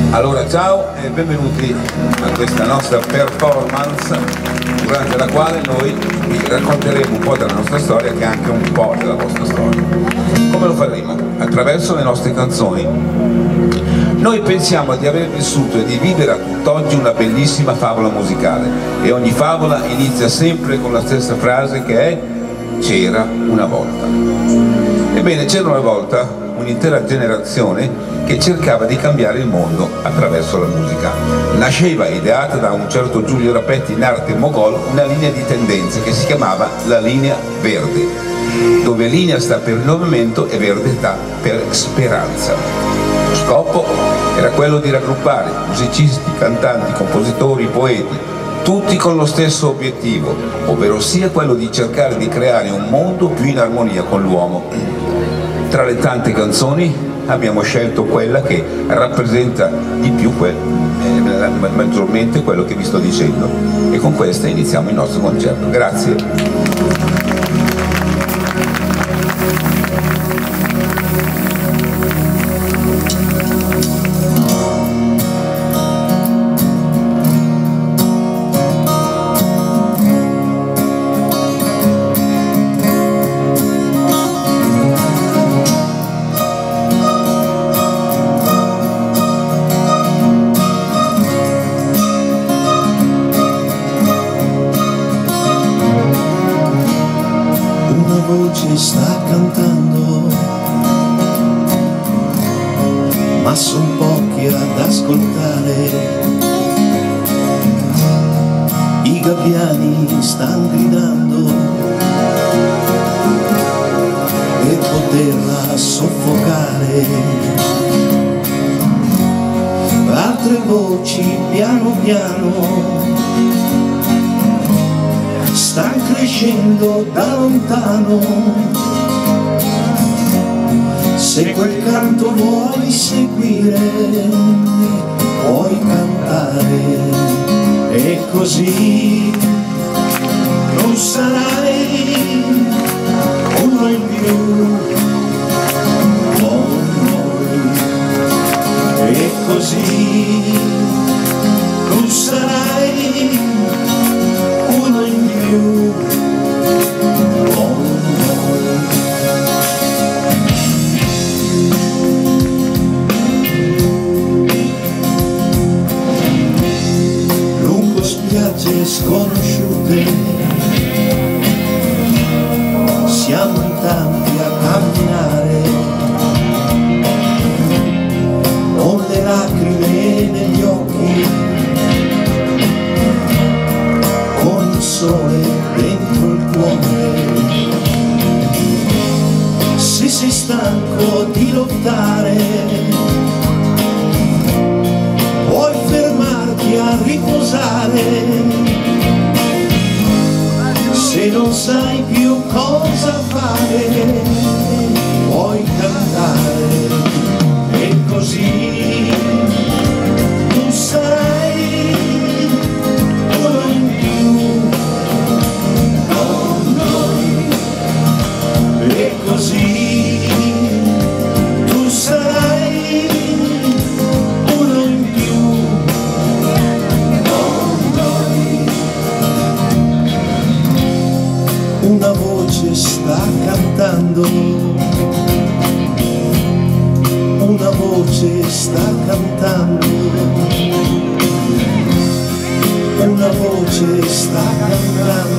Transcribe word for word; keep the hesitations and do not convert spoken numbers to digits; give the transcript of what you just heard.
Allora ciao e benvenuti a questa nostra performance durante la quale noi vi racconteremo un po' della nostra storia, che è anche un po' della vostra storia. Come lo faremo? Attraverso le nostre canzoni. Noi pensiamo di aver vissuto e di vivere a tutt'oggi una bellissima favola musicale, e ogni favola inizia sempre con la stessa frase, che è "c'era una volta". Ebbene, c'era una volta un'intera generazione che cercava di cambiare il mondo attraverso la musica. Nasceva, ideata da un certo Giulio Rapetti in arte mogol, una linea di tendenze che si chiamava la linea verde, dove linea sta per rinnovamento e verde sta per speranza. Lo scopo era quello di raggruppare musicisti, cantanti, compositori, poeti, tutti con lo stesso obiettivo, ovvero sia quello di cercare di creare un mondo più in armonia con l'uomo. Tra le tante canzoni abbiamo scelto quella che rappresenta di più, quel, eh, maggiormente quello che vi sto dicendo, e con questa iniziamo il nostro concerto. Grazie. Voce sta cantando, ma son pochi ad ascoltare. I gabbiani stanno gridando per poterla soffocare. Altre voci piano piano sta crescendo da lontano. Se quel canto vuoi seguire, puoi cantare, e così non sarai uno in più con noi, e così non sarai uno in più con noi. Lungo spiagge sconosciute siamo in tanti a camminare, con le lacrime negli occhi, con il sole dentro il cuore. Se sei stanco di lottare, puoi fermarti a riposare. Se non sai più cosa fare, puoi cantare, e così tu sarai uno in più con noi, e così tu sarai uno in più con noi. Una voce sta cantando, una voce sta cantando, una voce sta cantando.